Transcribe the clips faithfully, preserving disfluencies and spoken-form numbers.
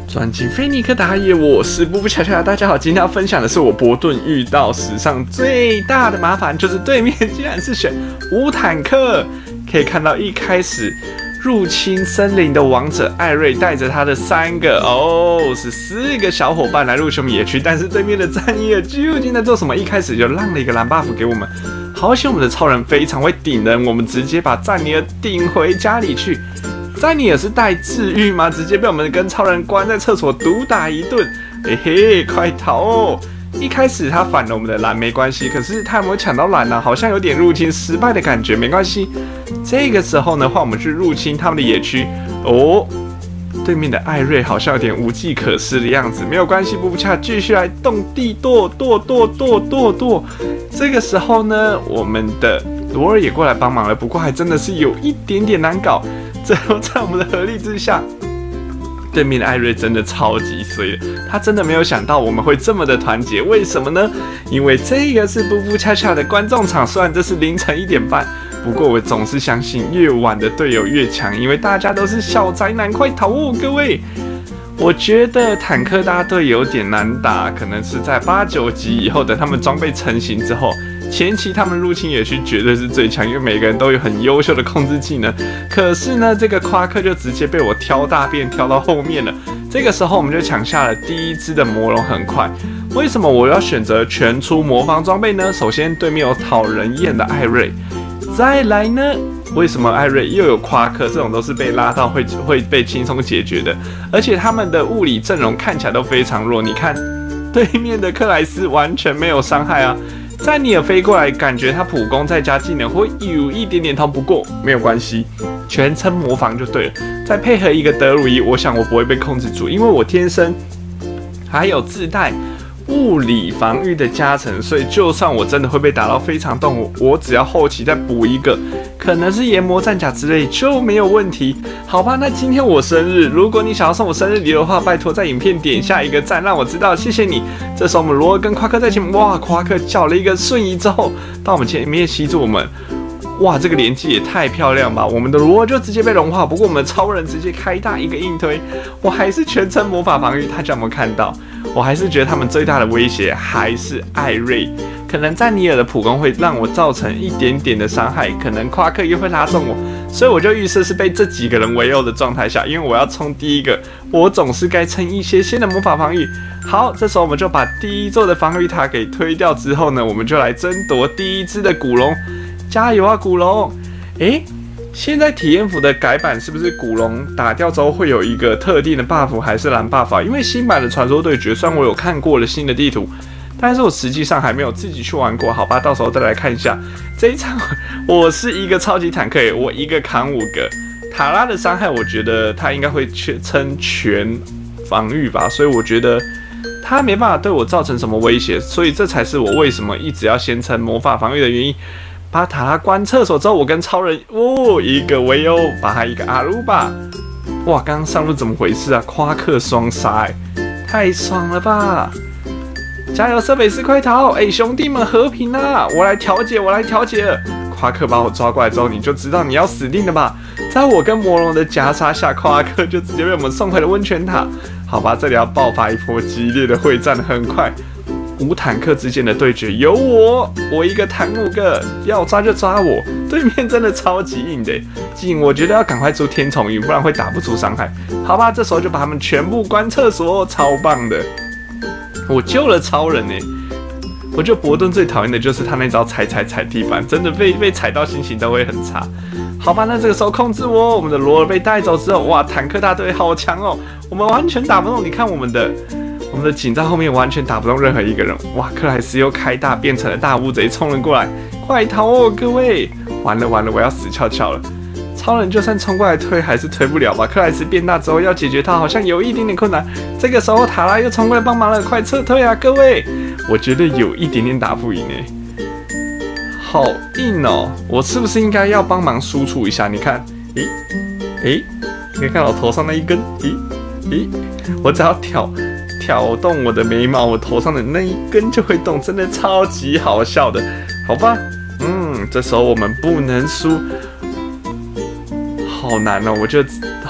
转进菲尼克打野，我是布布恰恰，大家好，今天要分享的是我伯顿遇到史上最大的麻烦，就是对面竟然是选无坦克。可以看到一开始入侵森林的王者艾瑞带着他的三个哦，是四个小伙伴来入侵野区，但是对面的赞尼尔究竟在做什么？一开始就让了一个蓝 buff 给我们，好险我们的超人非常会顶人，我们直接把赞尼尔顶回家里去。赞尼尔是带治愈吗？直接被我们跟超人关在厕所毒打一顿，嘿嘿，快逃哦！一开始他反了我们的蓝没关系，可是他有没有抢到蓝呢、啊？好像有点入侵失败的感觉，没关系。这个时候呢，换我们去入侵他们的野区哦。对面的艾瑞好像有点无计可施的样子，没有关系，布布恰继续来动地剁剁剁剁剁剁。这个时候呢，我们的罗尔也过来帮忙了，不过还真的是有一点点难搞。最后在我们的合力之下，对面的艾瑞真的超级衰的，他真的没有想到我们会这么的团结，为什么呢？因为这个是布布恰恰的观众场，虽然这是凌晨一点半，不过我总是相信越晚的队友越强，因为大家都是小宅男，快逃哦，各位！我觉得坦克大队有点难打，可能是在八九级以后，等他们装备成型之后。前期他们入侵野区绝对是最强，因为每个人都有很优秀的控制技能。可是呢，这个夸克就直接被我挑大便挑到后面了。这个时候我们就抢下了第一只的魔龙，很快。为什么我要选择全出魔方装备呢？首先对面有讨人厌的艾瑞，再来呢，为什么艾瑞又有夸克？这种都是被拉到会会被轻松解决的，而且他们的物理阵容看起来都非常弱。你看对面的克莱斯完全没有伤害啊。赞尼尔飞过来，感觉他普攻再加技能会有一点点痛，不过没有关系，全程模仿就对了。再配合一个德鲁伊，我想我不会被控制住，因为我天生还有自带物理防御的加成，所以就算我真的会被打到非常痛，我只要后期再补一个，可能是研磨战甲之类就没有问题。好吧，那今天我生日，如果你想要送我生日礼物的话，拜托在影片点下一个赞，让我知道，谢谢你。这时候我们罗尔跟夸克在前面，哇，夸克叫了一个瞬移之后，到我们前面吸住我们。哇，这个连技也太漂亮吧！我们的罗尔就直接被融化，不过我们的超人直接开大一个硬推，我还是全程魔法防御。大家有没有看到？我还是觉得他们最大的威胁还是艾瑞，可能赞尼尔的普攻会让我造成一点点的伤害，可能夸克又会拉中我，所以我就预设是被这几个人围殴的状态下，因为我要冲第一个，我总是该撑一些些的魔法防御。好，这时候我们就把第一座的防御塔给推掉之后呢，我们就来争夺第一只的古龙。加油啊，古龙！诶，现在体验服的改版是不是古龙打掉之后会有一个特定的 buff 还是蓝 buff 啊？因为新版的传说对决，虽然我有看过了新的地图，但是我实际上还没有自己去玩过。好吧，到时候再来看一下。这一场我是一个超级坦克耶，我一个扛五个。塔拉的伤害，我觉得他应该会撑全防御吧，所以我觉得他没办法对我造成什么威胁，所以这才是我为什么一直要先撑魔法防御的原因。把塔拉关厕所之后，我跟超人哦一个围殴，把他一个阿鲁巴，哇，刚刚上路怎么回事啊？夸克双杀，哎，太爽了吧！加油，瑟北斯，快逃！哎，兄弟们和平啊！我来调解，我来调解了。夸克把我抓过来之后，你就知道你要死定了吧？在我跟魔龙的夹杀下，夸克就直接被我们送回了温泉塔。好吧，这里要爆发一波激烈的会战，很快。无坦克之间的对决有我，我一个坦五个，要抓就抓我。对面真的超级硬的，紧，我觉得要赶快出天宠云，不然会打不出伤害。好吧，这时候就把他们全部关厕所，超棒的。我救了超人呢。我觉得伯顿最讨厌的就是他那招踩踩踩地板，真的被被踩到心情都会很差。好吧，那这个时候控制我，我们的罗尔被带走之后，哇，坦克大队好强哦，我们完全打不动。你看我们的。我们的警在后面完全打不动任何一个人，哇！克莱斯又开大变成了大乌贼，冲了过来，快逃哦，各位！完了完了，我要死翘翘了。超人就算冲过来推，还是推不了吧？克莱斯变大之后要解决他，好像有一点点困难。这个时候塔拉又冲过来帮忙了，快撤退啊，各位！我觉得有一点点打不赢诶，好硬哦！我是不是应该要帮忙输出一下？你看，咦，诶，你可以看到我头上那一根，咦咦，我只要挑。挑动我的眉毛，我头上的那一根就会动，真的超级好笑的，好吧？嗯，这时候我们不能输，好难哦！我觉得后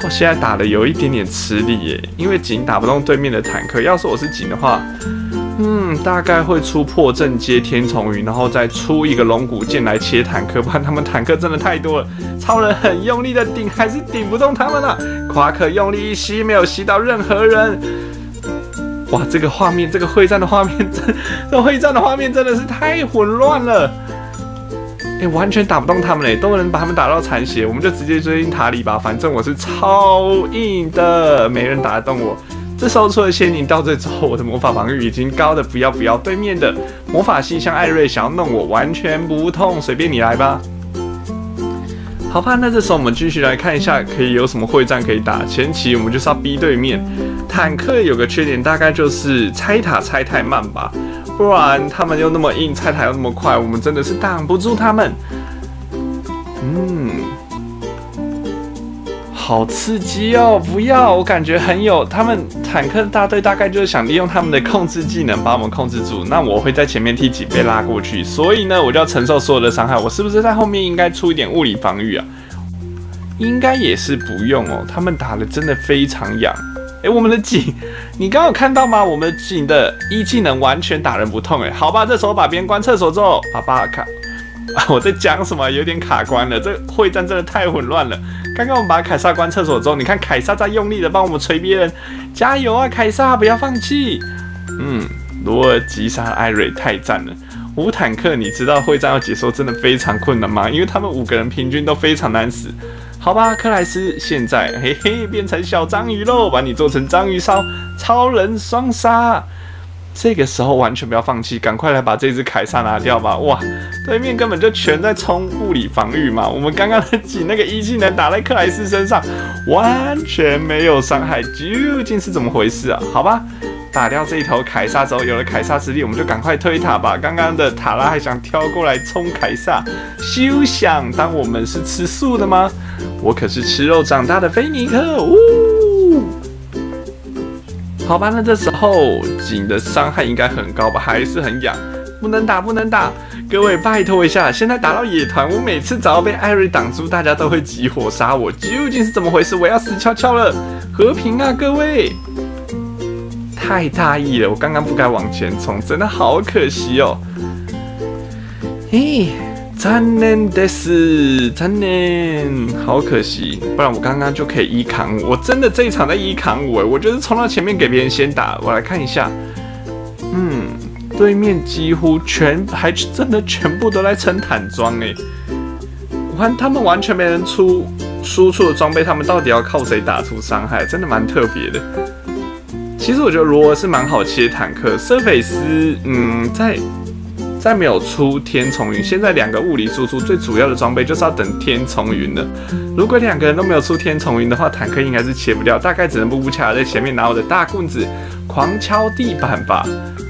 现在打的有一点点吃力耶，因为景打不动对面的坦克。要是我是景的话，嗯，大概会出破阵接天丛云，然后再出一个龙骨剑来切坦克，不然他们坦克真的太多了。超人很用力的顶，还是顶不动他们啊！夸克用力一吸，没有吸到任何人。哇，这个画面，这个会战的画面，真，这会战的画面真的是太混乱了。哎、欸，完全打不动他们嘞，都能把他们打到残血，我们就直接追进塔里吧。反正我是超硬的，没人打得动我。这时候除了仙灵到这之后，我的魔法防御已经高的不要不要。对面的魔法系像艾瑞想要弄我，完全不痛，随便你来吧。好吧，那这时候我们继续来看一下，可以有什么会战可以打。前期我们就是要逼对面坦克，有个缺点大概就是拆塔拆太慢吧。不然他们又那么硬，拆塔又那么快，我们真的是挡不住他们。嗯，好刺激哦！不要，我感觉很有。他们坦克大队大概就是想利用他们的控制技能把我们控制住。那我会在前面替警备拉过去，所以呢，我就要承受所有的伤害。我是不是在后面应该出一点物理防御啊？应该也是不用哦。他们打的真的非常痒。哎，我们的景，你刚刚有看到吗？我们的景的一技能完全打人不痛。哎，好吧，这时候把别人关厕所之后，好吧，卡，啊，我在讲什么？有点卡关了。这会战真的太混乱了。刚刚我们把凯撒关厕所之后，你看凯撒在用力的帮我们捶别人，加油啊，凯撒，不要放弃。嗯，罗尔击杀艾瑞，太赞了。五坦克，你知道会战要解说真的非常困难吗？因为他们五个人平均都非常难死。好吧，克莱斯现在嘿嘿变成小章鱼喽，把你做成章鱼烧，超人双杀。这个时候完全不要放弃，赶快来把这只凯撒拿掉吧！哇，对面根本就全在冲物理防御嘛。我们刚刚的几那个一技能打在克莱斯身上，完全没有伤害，究竟是怎么回事啊？好吧。打掉这一头凯撒之后，有了凯撒之力，我们就赶快推塔吧。刚刚的塔拉还想跳过来冲凯撒，休想！当我们是吃素的吗？我可是吃肉长大的菲尼克。呜，好吧，那这时候景的伤害应该很高吧？还是很痒，不能打，不能打！各位拜托一下，现在打到野团，我每次只要被艾瑞挡住，大家都会集火杀我，究竟是怎么回事？我要死翘翘了！和平啊，各位！太大意了，我刚刚不该往前冲，真的好可惜哦。嘿，残念的是，残念，好可惜，不然我刚刚就可以一扛五。我真的这一场在一扛五，我就是冲到前面给别人先打。我来看一下，嗯，对面几乎全还真的全部都在撑坦装哎，我看他们完全没人出输出的装备，他们到底要靠谁打出伤害？真的蛮特别的。其实我觉得罗尔是蛮好切坦克，瑟菲斯，嗯，在在没有出天丛云，现在两个物理输出最主要的装备就是要等天丛云了。如果两个人都没有出天丛云的话，坦克应该是切不掉，大概只能步步恰恰在前面拿我的大棍子狂敲地板吧。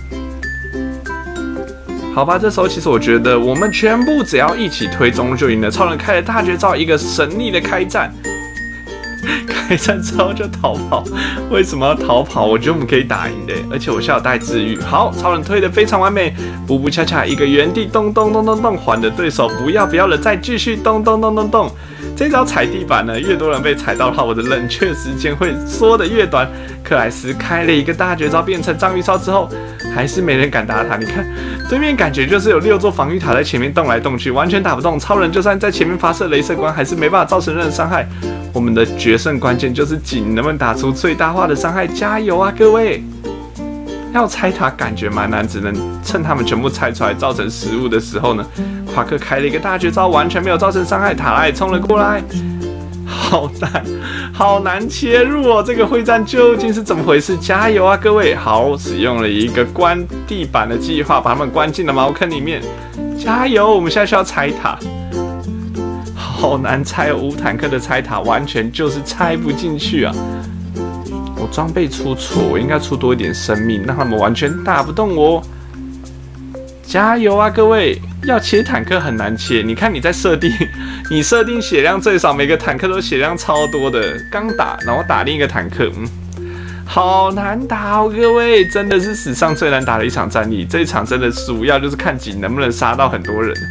好吧，这时候其实我觉得我们全部只要一起推中路就赢了。超人开了大绝招，一个神力的开战。开战之后就逃跑，为什么要逃跑？我觉得我们可以打赢的，而且我现在有带治愈。好，超人推的非常完美，步步恰恰一个原地咚咚咚咚咚，缓的对手不要不要了，再继续咚咚咚咚咚。这招踩地板呢，越多人被踩到的话，我的冷却时间会缩得越短。克莱斯开了一个大绝招，变成章鱼烧之后，还是没人敢打他。你看，对面感觉就是有六座防御塔在前面动来动去，完全打不动。超人就算在前面发射雷射光，还是没办法造成任何伤害。我们的决胜关键就是景能不能打出最大化的伤害，加油啊，各位！要拆塔感觉蛮难，只能趁他们全部拆出来造成失误的时候呢，夸克开了一个大绝招，完全没有造成伤害，塔拉也冲了过来。好难，好难切入哦！这个会战究竟是怎么回事？加油啊，各位！好，使用了一个关地板的计划，把他们关进了茅坑里面。加油！我们现在需要拆塔。好难拆哦，五坦克的拆塔完全就是拆不进去啊！我装备出错，我应该出多一点生命，让他们完全打不动我。加油啊，各位！要切坦克很难切，你看你在设定，你设定血量最少，每个坦克都血量超多的。刚打，然后打另一个坦克，嗯，好难打哦，各位，真的是史上最难打的一场战役。这一场真的主要就是看景能不能杀到很多人。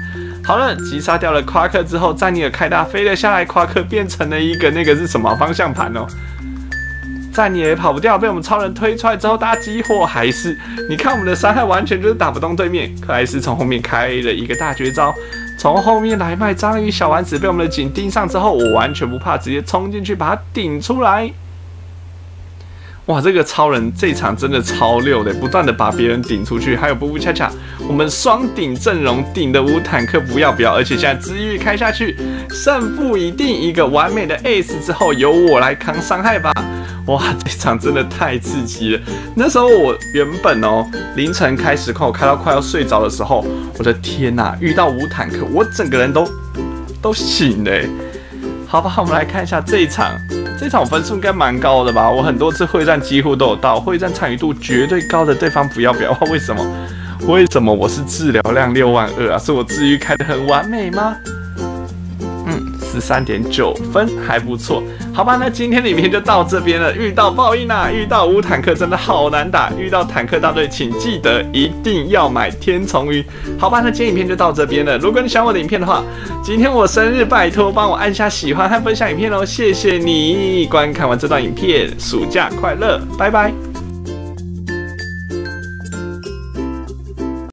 好了，击杀掉了夸克之后，詹尼尔开大飞了下来，夸克变成了一个那个是什么方向盘哦？詹尼尔也跑不掉，被我们超人推出来之后，大家激活还是你看我们的伤害完全就是打不动对面。克莱斯从后面开了一个大绝招，从后面来卖章鱼小丸子被我们的井盯上之后，我完全不怕，直接冲进去把它顶出来。哇，这个超人这场真的超溜的，不断的把别人顶出去，还有布布恰恰，我们双顶阵容顶的无坦克不要不要，而且现在治愈开下去，胜负已定，一个完美的 ace 之后由我来扛伤害吧。哇，这场真的太刺激了！那时候我原本哦凌晨开实况，我开到快要睡着的时候，我的天哪，遇到无坦克，我整个人都都醒了。好吧，我们来看一下这一场，这一场我分数应该蛮高的吧？我很多次会战几乎都有到，会战参与度绝对高的对方不要不要，为什么？为什么我是治疗量六万二啊？是我治愈开得很完美吗？嗯，十三点九分还不错。好吧，那今天的影片就到这边了。遇到报应啊，遇到无坦克真的好难打，遇到坦克大队请记得一定要买天丛鱼。好吧，那今天影片就到这边了。如果你喜欢我的影片的话，今天我生日，拜托帮我按下喜欢和分享影片哦，谢谢你！观看完这段影片，暑假快乐，拜拜。